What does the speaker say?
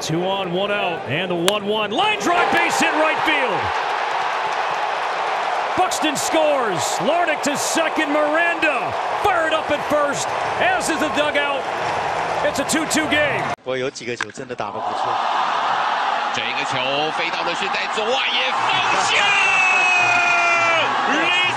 2 on, 1 out, and the 1-1. Line drive, base hit right field. Buxton scores. Larnick to second. Miranda fired up at first, as is the dugout. It's a 2-2 game. 我有几个球真的打得不错。 这个球飞到了是在左外野方向。